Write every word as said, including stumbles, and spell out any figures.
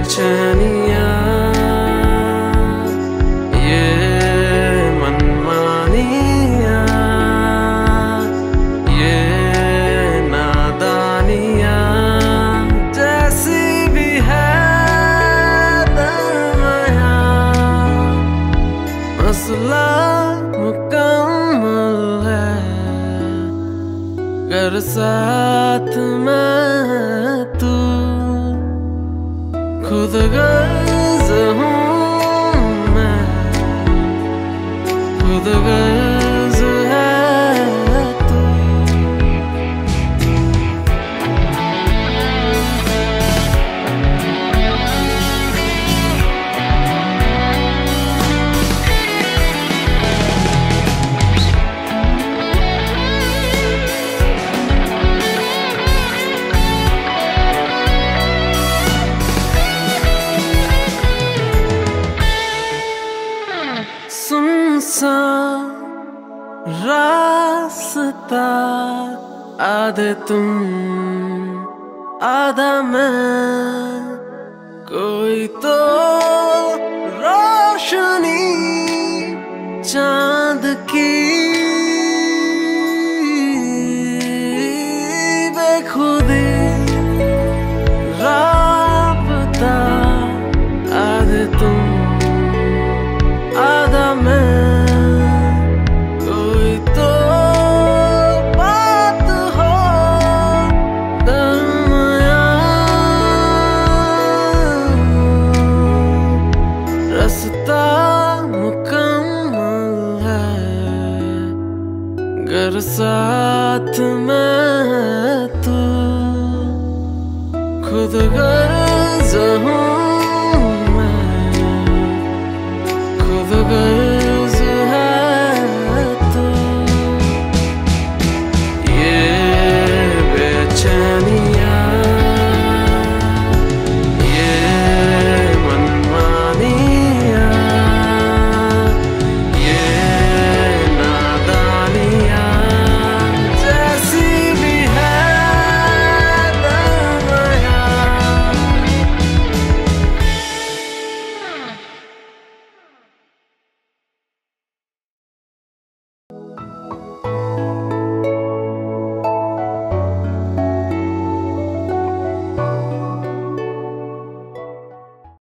बेचैनिया ये मनमानिया ये नादानिया जैसी भी है दरमिया मसला मुकम्मल है कर साथ मैं तू खुद गर्ज हूँ मैं खुद गर्ज है तू। सुनसान रास्ता आधे तुम आधा मैं कोई तो रोशनी चांद की बेखुदी राबता आधे तुम आधा मैं कोई तो बात हो दरमिया रास्ता मुकम्मल है गर साथ मैं तू खुद गर्ज हूँ